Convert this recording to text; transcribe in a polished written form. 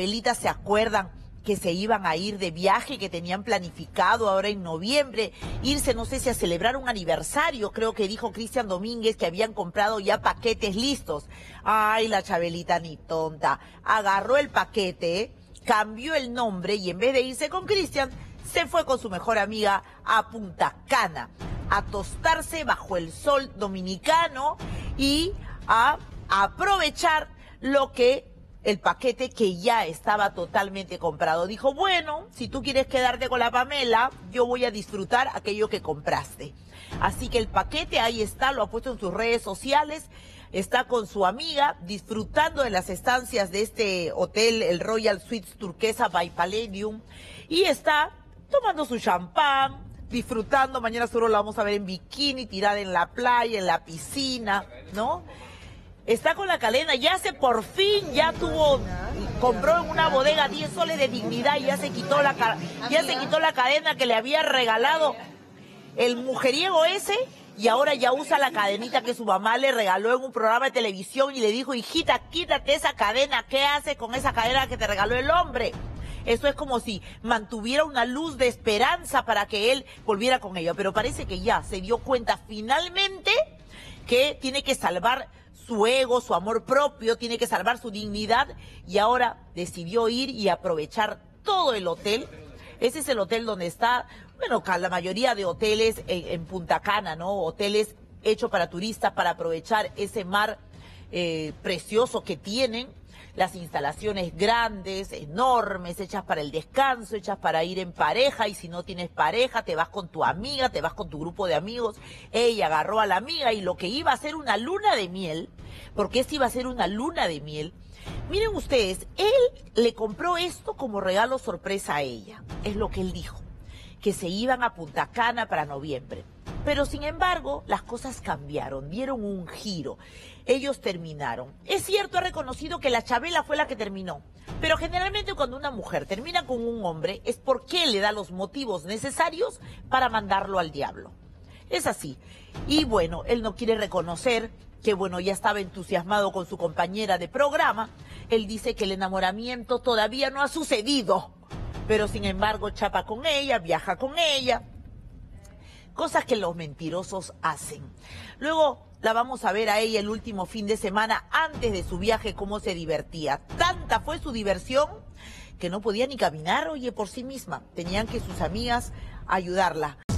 Chabelita, ¿se acuerdan que se iban a ir de viaje, que tenían planificado ahora en noviembre, irse, no sé si a celebrar un aniversario? Creo que dijo Cristian Domínguez que habían comprado ya paquetes listos. Ay, la Chabelita ni tonta. Agarró el paquete, cambió el nombre y en vez de irse con Cristian, se fue con su mejor amiga a Punta Cana, a tostarse bajo el sol dominicano y a aprovechar el paquete que ya estaba totalmente comprado. Dijo, bueno, si tú quieres quedarte con la Pamela, yo voy a disfrutar aquello que compraste. Así que el paquete ahí está, lo ha puesto en sus redes sociales, está con su amiga disfrutando de las estancias de este hotel, el Royal Suites Turquesa by Palladium, y está tomando su champán, disfrutando. Mañana seguro la vamos a ver en bikini, tirada en la playa, en la piscina, ¿no? Está con la cadena, por fin compró en una bodega 10 soles de dignidad y ya se quitó la cadena que le había regalado el mujeriego ese, y ahora ya usa la cadenita que su mamá le regaló en un programa de televisión y le dijo, hijita, quítate esa cadena, ¿qué haces con esa cadena que te regaló el hombre? Eso es como si mantuviera una luz de esperanza para que él volviera con ella, pero parece que ya se dio cuenta finalmente que tiene que salvar su ego, su amor propio, tiene que salvar su dignidad, y ahora decidió ir y aprovechar todo el hotel. Ese es el hotel donde está, bueno, la mayoría de hoteles en Punta Cana, ¿no? Hoteles hechos para turistas, para aprovechar ese mar precioso que tienen. Las instalaciones grandes, enormes, hechas para el descanso, hechas para ir en pareja, y si no tienes pareja, te vas con tu amiga, te vas con tu grupo de amigos. Ella agarró a la amiga y lo que iba a ser una luna de miel, porque esto iba a ser una luna de miel. Miren ustedes, él le compró esto como regalo sorpresa a ella, es lo que él dijo, que se iban a Punta Cana para noviembre. Pero sin embargo, las cosas cambiaron, dieron un giro. Ellos terminaron. Es cierto, ha reconocido que la Chabela fue la que terminó. Pero generalmente cuando una mujer termina con un hombre es porque le da los motivos necesarios para mandarlo al diablo. Es así. Y bueno, él no quiere reconocer que bueno, ya estaba entusiasmado con su compañera de programa. Él dice que el enamoramiento todavía no ha sucedido. Pero sin embargo, chapa con ella, viaja con ella. Cosas que los mentirosos hacen. Luego la vamos a ver a ella el último fin de semana antes de su viaje, cómo se divertía. Tanta fue su diversión que no podía ni caminar, oye, por sí misma. Tenían que sus amigas ayudarla.